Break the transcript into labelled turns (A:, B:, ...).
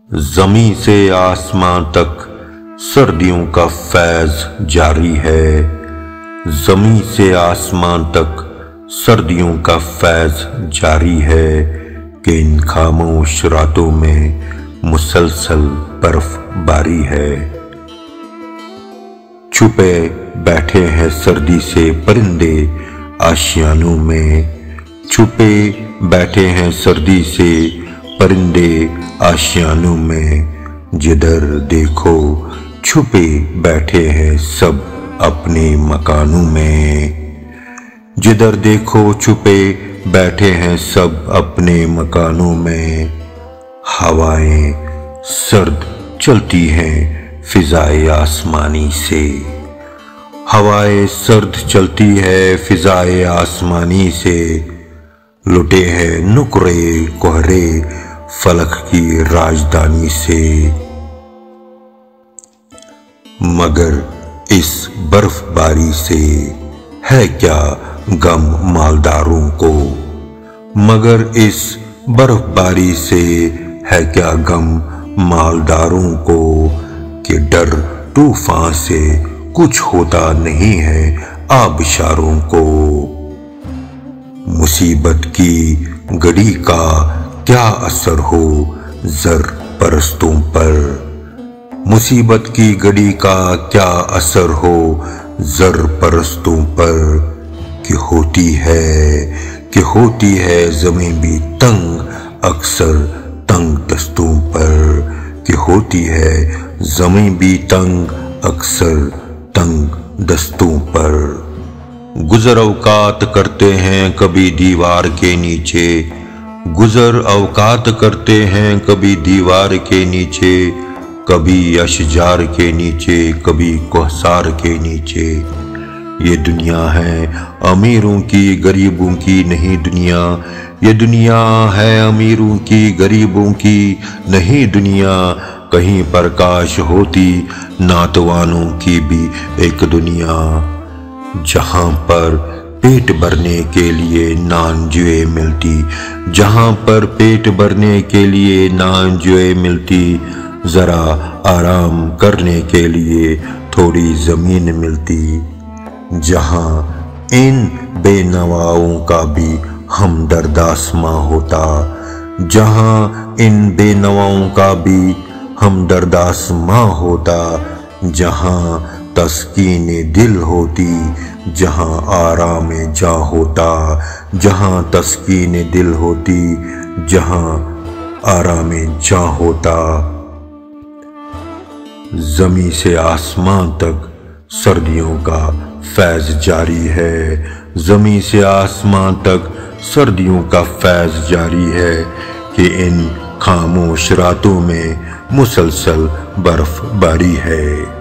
A: ज़मीं से आसमां तक सर्दियों का फैज़ जारी है। ज़मीं से आसमां तक सर्दियों का फैज़ जारी है कि इन खामोश रातों में मुसलसल बर्फबारी है। छुपे बैठे हैं सर्दी से परिंदे आशियानों में, छुपे बैठे हैं सर्दी से परिंदे आशियानों में। जिधर देखो छुपे बैठे हैं सब अपने मकानों में, जिधर देखो छुपे बैठे हैं सब अपने मकानों में। हवाएं सर्द चलती हैं फिजाए आसमानी से, हवाएं सर्द चलती है फिजाए आसमानी से। लुटे हैं नुकरे कोहरे फलक की राजधानी से, मगर इस बर्फबारी से है क्या गम मालदारों को, मगर इस बर्फबारी से है क्या गम मालदारों को। कि डर तूफान से कुछ होता नहीं है आबशारों को। मुसीबत की घड़ी का क्या असर हो जर परस्तों पर, मुसीबत की घड़ी का क्या असर हो जर परस्तों पर। कि होती है ज़मीं भी तंग अक्सर तंग दस्तों पर, कि होती है ज़मीं भी तंग अक्सर तंग दस्तों पर। गुजर अवकात करते हैं कभी दीवार के नीचे, गुजर अवकात करते हैं कभी दीवार के नीचे, कभी अशजार के नीचे कभी कोहसार के नीचे। ये दुनिया है अमीरों की गरीबों की नहीं दुनिया, ये दुनिया है अमीरों की गरीबों की नहीं दुनिया। कहीं प्रकाश होती नातवानों की भी एक दुनिया, जहां पर पेट भरने के लिए नान जुए मिलती, जहां पर पेट भरने के लिए नान जुए मिलती। जरा आराम करने के लिए थोड़ी जमीन मिलती, जहां इन बेनवाओं का भी हमदर्द आसमां होता, जहां इन बेनवाओं का भी हमदर्द आसमां होता। जहां तस्कीने दिल होती, जहां आराम जा होता, जहां तस्कीने दिल होती, जहां आराम जा होता। ज़मीं से आसमां तक सर्दियों का फैज़ जारी है, ज़मीं से आसमां तक सर्दियों का फैज़ जारी है कि इन खामोश रातों में मुसलसल बर्फबारी है।